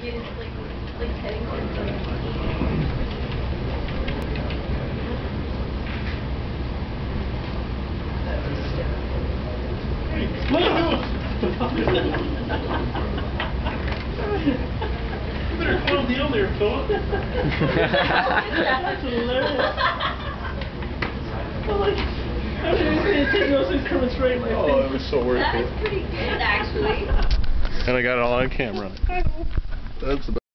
Yeah, it's like heading towards the What are you doing? You better calm down there, Philip. That's hilarious. I'm like, I was paying attention, I was just coming straight in my face. Oh, it was so worth it. That's pretty good, actually. And I got it all on camera. That's the